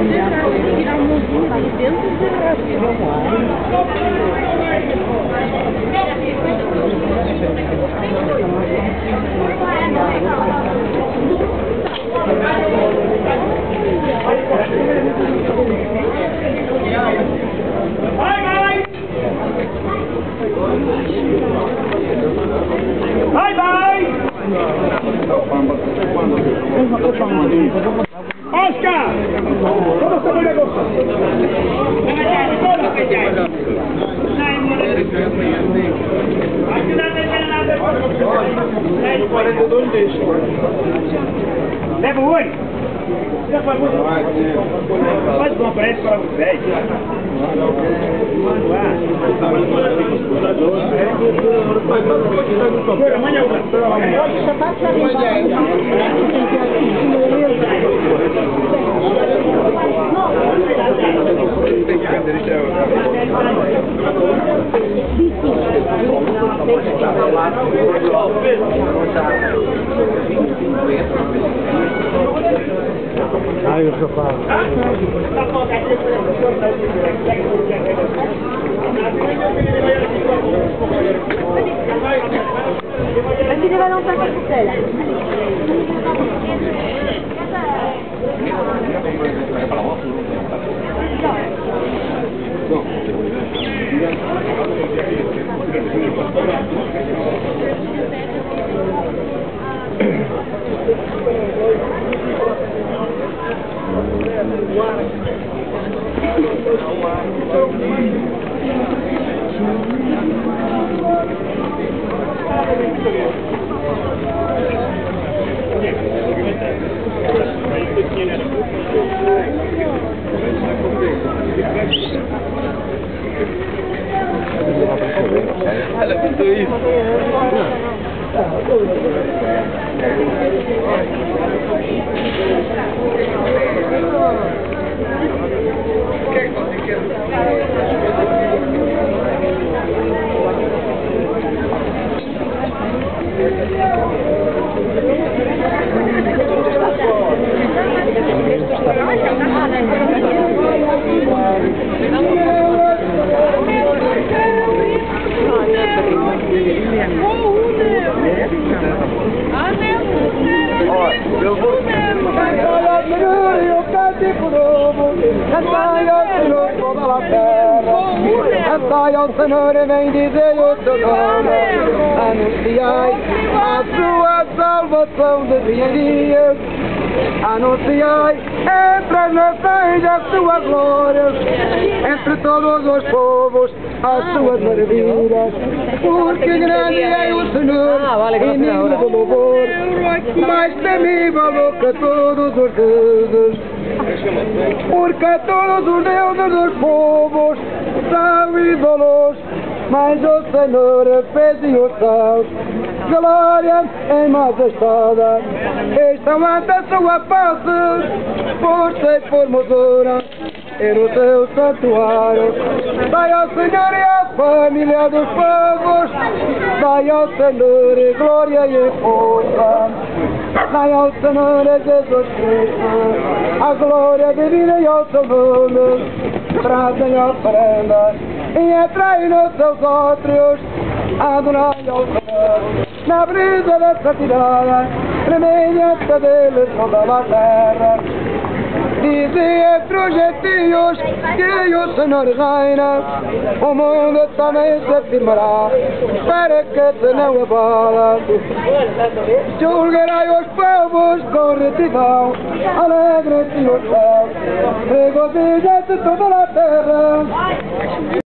tirar um mãozinho ali dentro do Bye bye! Oscar! ¿Cómo está el negocio? Leva o olho! Faz uma pressa para os velhos. Aí o sofá. Aqui ele vai dar um taco de costela. Ela pintou isso. Eu vou Cantai ao Senhor e vem dizer o seu nome. Anunciai a sua salvação de dia em dia. Anunciai entre as nações a sua glória, entre todos os povos as suas maravilhas. Porque grande é o Senhor e digno de louvor, mais temível do que todos os deuses. Porque a todos os deuses dos povos são ídolos, mas o Senhor fez os céus. Glória em majestade, estão ante a sua face, força e formosura, e no seu santuário. Dai ao Senhor e à família dos povos, dai ao Senhor glória e força. Dai ao Senhor Jesus Cristo a glória divina e ao seu nome. Trazem ofrendas e entrei nos seus átrios. Adorai ao Senhor na brisa da santidade, semelhante deles toda a terra. Dizem entre os gentios que o Senhor reina, o mundo também se afirmará, para que se não abala. Julgarei os povos com retidão, alegre-se o céu, regozijem-se toda a terra.